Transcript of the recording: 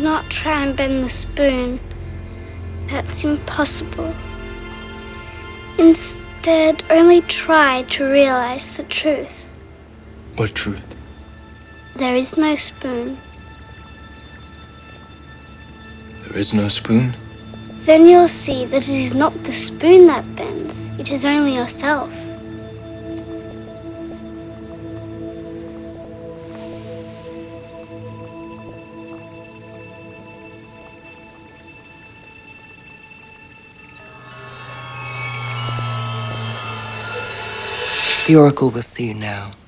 not try and bend the spoon. That's impossible. Instead, only try to realize the truth. What truth? There is no spoon. There is no spoon? Then you'll see that it is not the spoon that bends, it is only yourself. The Oracle will see you now.